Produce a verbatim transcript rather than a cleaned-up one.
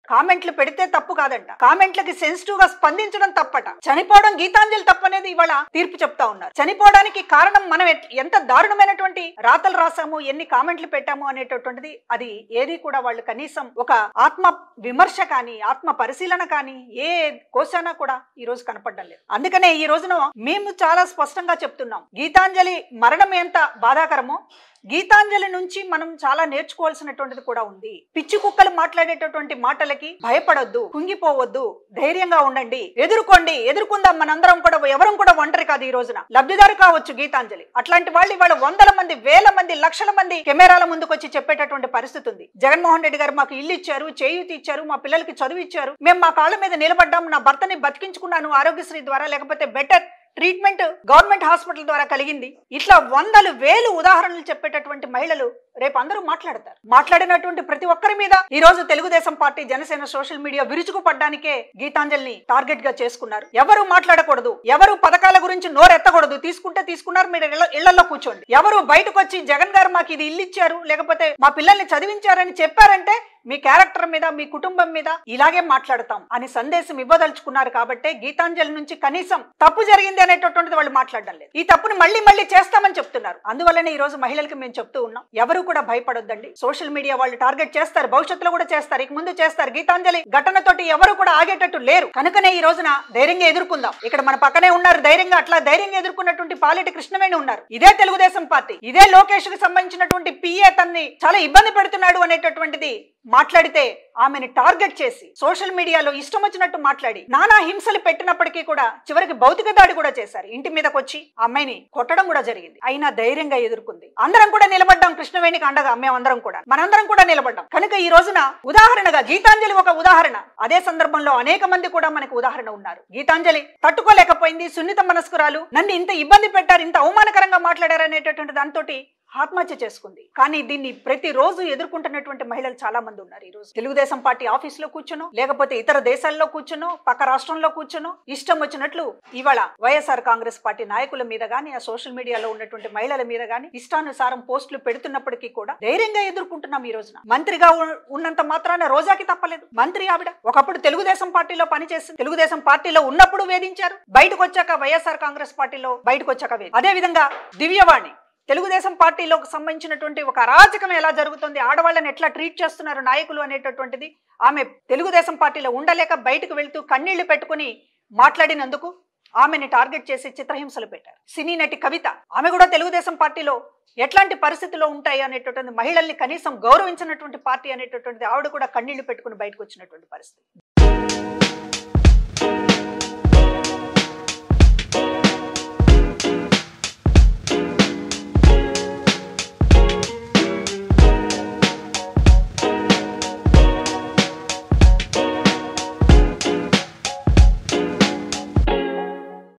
కామెంట్లు పెడితే తప్పు కాదంట, కామెంట్లకి సెన్సిటివ్ గా స్పందించడం తప్పట, చనిపోవడం గీతాంజలి తప్పనేది ఇవాళ తీర్పు చెప్తా ఉన్నారు. చనిపోవడానికి కారణం మనం ఎంత దారుణమైనటువంటి రాతలు రాసాము, ఎన్ని కామెంట్లు పెట్టాము అనేటటువంటిది అది ఏది కూడా వాళ్ళు కనీసం ఒక ఆత్మ విమర్శ కానీ ఆత్మ పరిశీలన కానీ ఏ కోశానా కూడా ఈ రోజు కనపడడం లేదు. అందుకనే ఈ రోజున మేము చాలా స్పష్టంగా చెప్తున్నాం, గీతాంజలి మరణం ఎంత బాధాకరమో గీతాంజలి నుంచి మనం చాలా నేర్చుకోవాల్సినటువంటిది కూడా ఉంది. పిచ్చి కుక్కలు మాట్లాడేటటువంటి మాటలకి భయపడొద్దు, కుంగిపోవద్దు, ధైర్యంగా ఉండండి, ఎదుర్కోండి, ఎదుర్కొందాం. మనందరం కూడా ఎవరం కూడా ఒంటరి కాదు. ఈ రోజున లబ్ధిదారు కావచ్చు గీతాంజలి. అట్లాంటి వాళ్ళు ఇవాళ వందల మంది, వేల మంది, లక్షల మంది కెమెరాల ముందుకు వచ్చి చెప్పేటటువంటి పరిస్థితి ఉంది. జగన్మోహన్ రెడ్డి గారు మాకు ఇల్లు ఇచ్చారు, చేయూతి ఇచ్చారు, మా పిల్లలకి చదువు ఇచ్చారు, మేము మా కాళ్ళ మీద నిలబడ్డాం, నా భర్తని బతికించుకున్నాను ఆరోగ్యశ్రీ ద్వారా, లేకపోతే బెటర్ ట్రీట్మెంట్ గవర్నమెంట్ హాస్పిటల్ ద్వారా కలిగింది. ఇట్లా వందలు వేలు ఉదాహరణలు చెప్పేటటువంటి మహిళలు రేపు అందరూ మాట్లాడతారు. మాట్లాడినటువంటి ప్రతి ఒక్కరి మీద ఈ రోజు Telugu Desam party, Janasena social media విరుచుకు పడ్డానికే గీతాంజలిని టార్గెట్ గా చేసుకున్నారు. ఎవరు మాట్లాడకూడదు, ఎవరు పథకాల గురించి నోరెత్తకూడదు, తీసుకుంటే తీసుకున్నారు, మీరు ఇళ్లలో కూర్చోండి. ఎవరు బయటకు వచ్చి జగన్ గారు మాకు ఇది ఇల్లు ఇచ్చారు, లేకపోతే మా పిల్లల్ని చదివించారని చెప్పారంటే మీ క్యారెక్టర్ మీద, మీ కుటుంబం మీద ఇలాగే మాట్లాడతాం అని సందేశం ఇవ్వదలుచుకున్నారు. కాబట్టి గీతాంజలి నుంచి కనీసం తప్పు జరిగింది అనేటటువంటిది వాళ్ళు మాట్లాడడం లేదు. ఈ తప్పుని మళ్ళీ మళ్ళీ చేస్తామని చెప్తున్నారు. అందువల్లనే ఈ రోజు మహిళలకు మేము చెప్తూ ఉన్నాం, ఎవరు కూడా భయపడొద్దండి. సోషల్ మీడియా వాళ్ళు టార్గెట్ చేస్తారు, భవిష్యత్తులో కూడా చేస్తారు, ఇక ముందు చేస్తారు. గీతాంజలి ఘటనతోటి ఎవరు కూడా ఆగేటట్టు లేరు. కనుకనే ఈ రోజున ధైర్యంగా ఎదుర్కొందాం. ఇక్కడ మన పక్కనే ఉన్నారు ధైర్యంగా, అట్లా ధైర్యంగా ఎదుర్కొన్నటువంటి పాలెటి కృష్ణవేణి ఉన్నారు. ఇదే తెలుగుదేశం పార్టీ, ఇదే లోకేష్ కి సంబంధించినటువంటి పిఏ తన్ని చాలా ఇబ్బంది పెడుతున్నాడు అనేటటువంటిది మాట్లాడితే ఆమెను టార్గెట్ చేసి సోషల్ మీడియాలో ఇష్టం వచ్చినట్టు మాట్లాడి నానా హింసలు పెట్టినప్పటికీ కూడా చివరికి భౌతిక దాడి కూడా చేశారు. ఇంటి మీదకి వచ్చి అమ్మాయిని కొట్టడం కూడా జరిగింది. అయినా ధైర్యంగా ఎదుర్కొంది. అందరం కూడా నిలబడ్డాం కృష్ణవేణికి అండగా, మేమందరం కూడా మనందరం కూడా నిలబడ్డాం. కనుక ఈ రోజున ఉదాహరణగా గీతాంజలి ఒక ఉదాహరణ. అదే సందర్భంలో అనేక మంది కూడా మనకు ఉదాహరణ ఉన్నారు. గీతాంజలి తట్టుకోలేకపోయింది, సున్నిత మనస్కురాలు, నన్ను ఇంత ఇబ్బంది పెట్టారు, ఇంత అవమానకరంగా మాట్లాడారు అనేటటువంటి దాంతో ఆత్మహత్య చేసుకుంది. కానీ దీన్ని ప్రతిరోజు ఎదుర్కొంటున్నటువంటి మహిళలు చాలా మంది ఉన్నారు. ఈ రోజు తెలుగుదేశం పార్టీ ఆఫీస్ లో కూర్చునో, లేకపోతే ఇతర దేశాల్లో కూర్చునో, పక్క రాష్ట్రంలో కూర్చునో ఇష్టం వచ్చినట్లు ఇవాళ వైఎస్ఆర్ కాంగ్రెస్ పార్టీ నాయకుల మీద గానీ, ఆ సోషల్ మీడియాలో ఉన్నటువంటి మహిళల మీద గానీ ఇష్టానుసారం పోస్టులు పెడుతున్నప్పటికీ కూడా ధైర్యంగా ఎదుర్కొంటున్నాం. ఈ రోజున మంత్రిగా ఉన్నంత మాత్రాన రోజాకి తప్పలేదు. మంత్రి ఆవిడ ఒకప్పుడు తెలుగుదేశం పార్టీలో పనిచేసింది. తెలుగుదేశం పార్టీలో ఉన్నప్పుడు వేధించారు, బయటకు వచ్చాక వైఎస్ఆర్ కాంగ్రెస్ పార్టీలో బయటకు వచ్చాక వేది. అదే విధంగా దివ్యవాణి తెలుగుదేశం పార్టీలోకి సంబంధించినటువంటి ఒక అరాచకం ఎలా జరుగుతుంది, ఆడవాళ్ళని ఎట్లా ట్రీట్ చేస్తున్నారు నాయకులు అనేటటువంటిది ఆమె తెలుగుదేశం పార్టీలో ఉండలేక బయటకు వెళ్తూ కన్నీళ్లు పెట్టుకుని మాట్లాడినందుకు ఆమెని టార్గెట్ చేసి చిత్రహింసలు పెట్టారు. సినీ నటి కవిత, ఆమె కూడా తెలుగుదేశం పార్టీలో ఎట్లాంటి పరిస్థితుల్లో ఉంటాయి అనేటటువంటి, మహిళల్ని కనీసం గౌరవించినటువంటి పార్టీ అనేటటువంటిది ఆవిడ కూడా కన్నీళ్లు పెట్టుకుని బయటకు వచ్చినటువంటి పరిస్థితి.